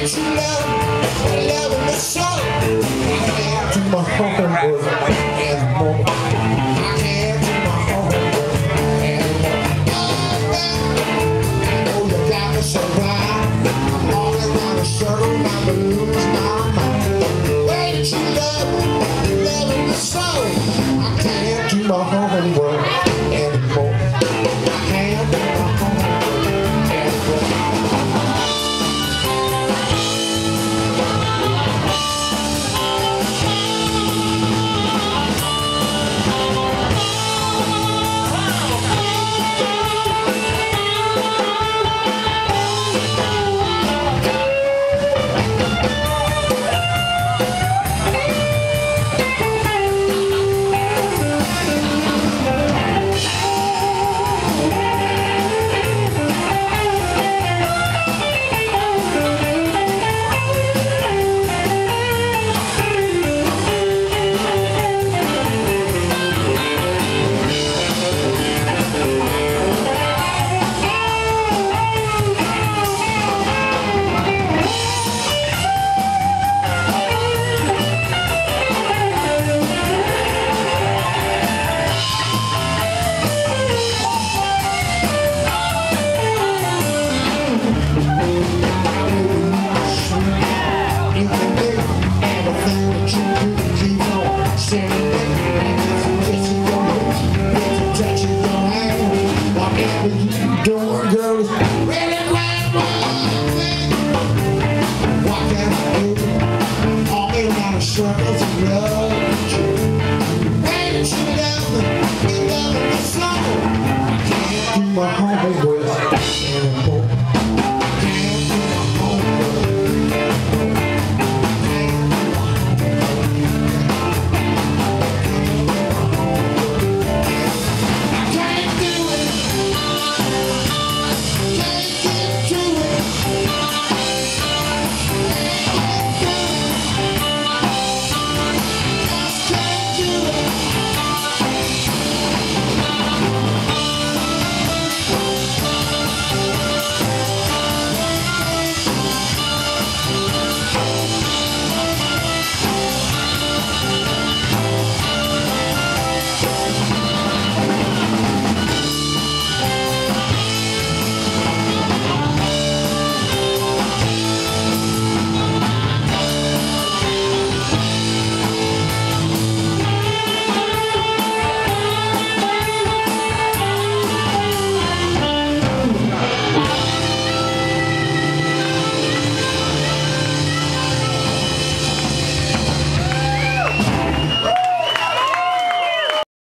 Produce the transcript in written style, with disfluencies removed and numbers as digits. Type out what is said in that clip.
you love me so. I can't do my homework anymore. I can't do my homework anymore. I know you got me so right. I'm walking around a circle, now I lose my mind. Wait, you love me so. I can't do my homework.